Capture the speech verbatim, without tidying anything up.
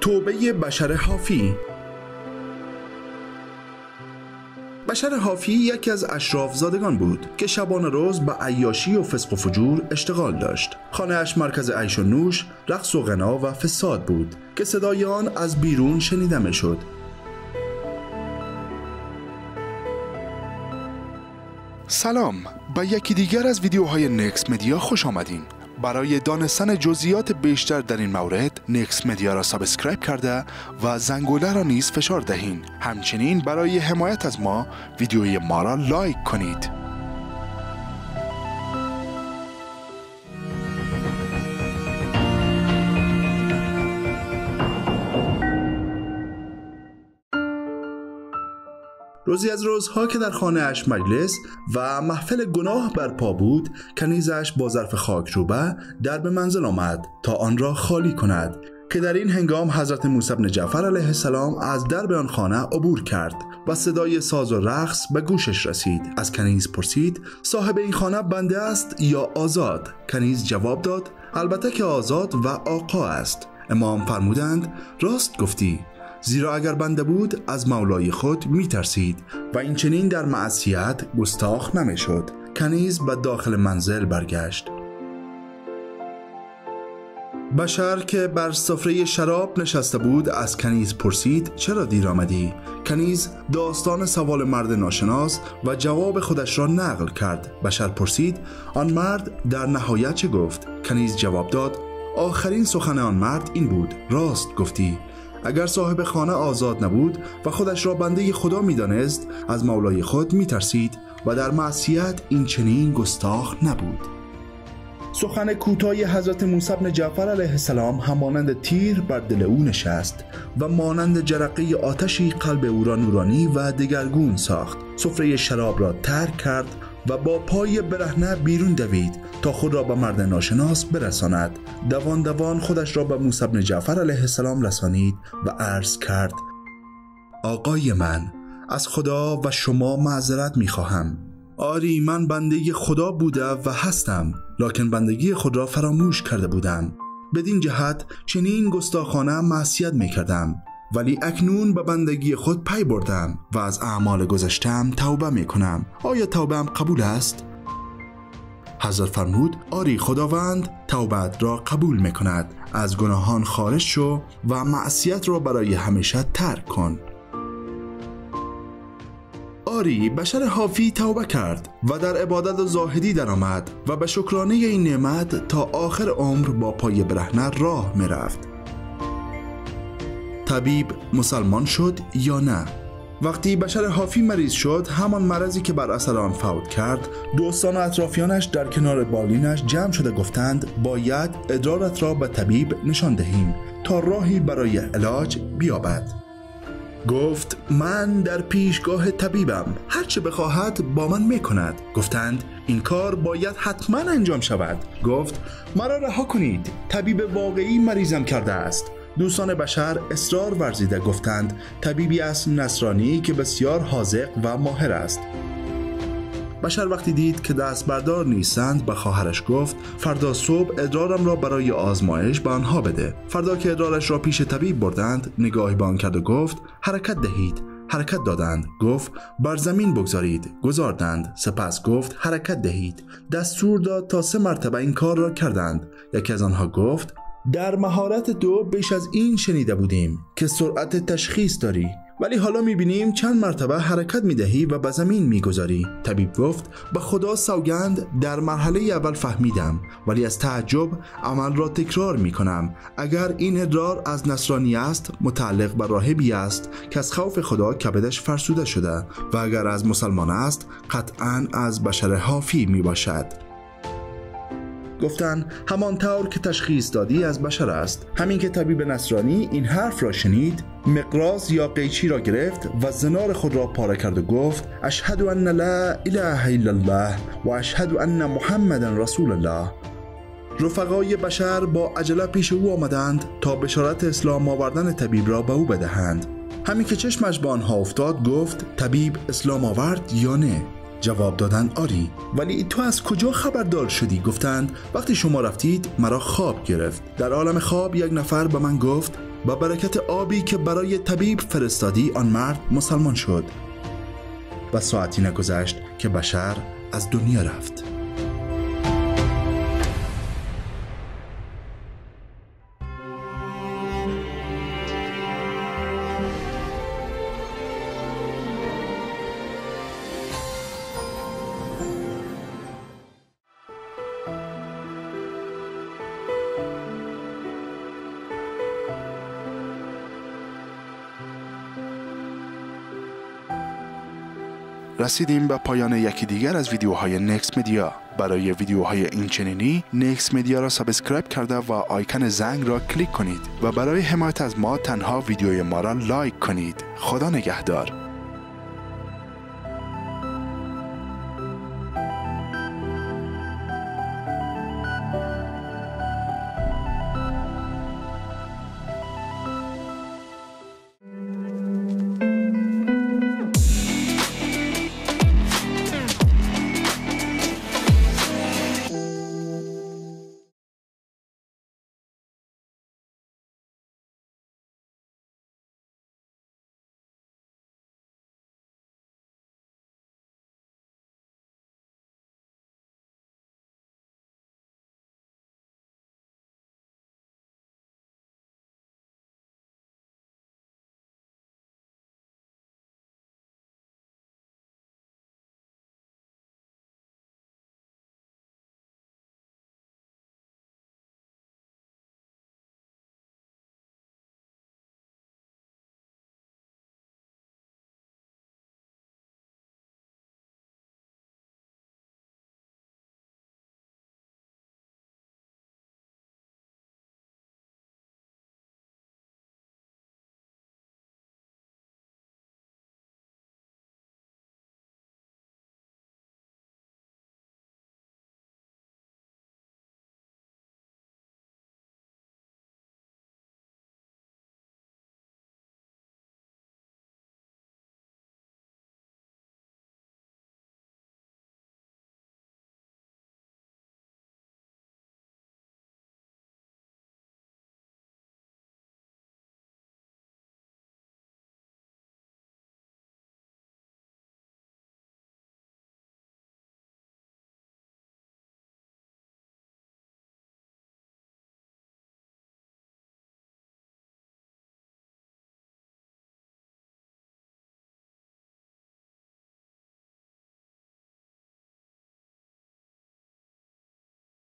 توبه بشر حافی. بشر حافی یکی از اشراف زادگان بود که شبانه روز به عیاشی و فسق و فجور اشتغال داشت. خانه‌اش مرکز عیش و نوش، رقص و غنا و فساد بود که صدای آن از بیرون شنیده می‌شد. سلام، به یکی دیگر از ویدیوهای نکس مدیا خوش آمدین. برای دانستن جزئیات بیشتر در این مورد نکس مدیا را سابسکرایب کرده و زنگوله را نیز فشار دهین. همچنین برای حمایت از ما ویدیوی ما را لایک کنید. روزی از روزها که در خانه اش مجلس و محفل گناه برپا بود، کنیزش با ظرف خاک روبه درب منزل آمد تا آن را خالی کند که در این هنگام حضرت موسی بن جعفر علیه السلام از درب آن خانه عبور کرد و صدای ساز و رقص به گوشش رسید. از کنیز پرسید صاحب این خانه بنده است یا آزاد؟ کنیز جواب داد البته که آزاد و آقا است. امام فرمودند راست گفتی، زیرا اگر بنده بود از مولای خود می ترسید و این چنین در معصیت گستاخ نمی شد. کنیز به داخل منزل برگشت. بشر که بر سفره شراب نشسته بود از کنیز پرسید چرا دیر آمدی؟ کنیز داستان سوال مرد ناشناس و جواب خودش را نقل کرد. بشر پرسید آن مرد در نهایت چه گفت؟ کنیز جواب داد آخرین سخن آن مرد این بود راست گفتی. اگر صاحب خانه آزاد نبود و خودش را بنده خدا می دانست از مولای خود می ترسید و در معصیت این چنین گستاخ نبود. سخن کوتاه حضرت موسی بن جعفر علیه السلام همانند تیر بر دل او نشست و مانند جرقه آتشی قلب او را نورانی و دگرگون ساخت. سفره شراب را ترک کرد و با پای برهنه بیرون دوید تا خود را به مرد ناشناس برساند. دوان دوان خودش را به موسی بن جعفر علیه السلام رسانید و عرض کرد آقای من، از خدا و شما معذرت می خواهم. آری من بنده خدا بوده و هستم، لکن بندگی خود را فراموش کرده بودم. بدین جهت چنین گستاخانه معصیت می کردم، ولی اکنون به بندگی خود پی بردم و از اعمال گذشتم توبه می کنم. آیا توبه ام قبول است؟ حضرت فرمود آری خداوند توبت را قبول می کند. از گناهان خارج شو و معصیت را برای همیشه ترک کن. آری بشر حافی توبه کرد و در عبادت و زاهدی در آمد و به شکرانه این نعمت تا آخر عمر با پای برهنه راه می رفت. طبیب مسلمان شد یا نه؟ وقتی بشر حافی مریض شد، همان مرضی که بر اثر آن فوت کرد، دوستان و اطرافیانش در کنار بالینش جمع شده گفتند باید ادرارت را به طبیب نشان دهیم تا راهی برای علاج بیابد. گفت من در پیشگاه طبیبم، هرچه بخواهد با من میکند. گفتند این کار باید حتما انجام شود. گفت مرا رها کنید، طبیب واقعی مریضم کرده است. دوستان بشر اصرار ورزیده گفتند طبیبی است نصرانی که بسیار حاذق و ماهر است. بشر وقتی دید که دست بردار نیستند به خواهرش گفت فردا صبح ادرارم را برای آزمایش به آنها بده. فردا که ادرارش را پیش طبیب بردند نگاهی به آن کرد و گفت حرکت دهید. حرکت دادند. گفت بر زمین بگذارید. گذاردند. سپس گفت حرکت دهید. دستور داد تا سه مرتبه این کار را کردند. یکی از آنها گفت در مهارت تو بیش از این شنیده بودیم که سرعت تشخیص داری، ولی حالا میبینیم چند مرتبه حرکت میدهی و به زمین میگذاری. طبیب گفت به خدا سوگند در مرحله اول فهمیدم، ولی از تعجب عمل را تکرار میکنم. اگر این ادرار از نصرانی است متعلق به راهبی است که از خوف خدا کبدش فرسوده شده، و اگر از مسلمان است قطعا از بشر حافی میباشد. گفتند همان طور که تشخیص دادی از بشر است. همین که طبیب نصرانی این حرف را شنید، مقراض یا قیچی را گرفت و زنار خود را پاره کرد و گفت اشهد ان لا اله الا الله و اشهد ان محمدا رسول الله. رفقای بشر با عجله پیش او آمدند تا بشارت اسلام آوردن طبیب را به او بدهند. همین که چشمش به آنها افتاد گفت طبیب اسلام آورد یا نه؟ جواب دادند آری. ولی تو از کجا خبردار شدی؟ گفتند وقتی شما رفتید مرا خواب گرفت. در عالم خواب یک نفر به من گفت با برکت آبی که برای طبیب فرستادی آن مرد مسلمان شد و ساعتی نگذشت که بشر از دنیا رفت. رسیدیم به پایان یکی دیگر از ویدیوهای نکس مدیا. برای ویدیوهای این چنینی نکس مدیا را سابسکرایب کرده و آیکن زنگ را کلیک کنید و برای حمایت از ما تنها ویدیوی ما را لایک کنید. خدا نگهدار.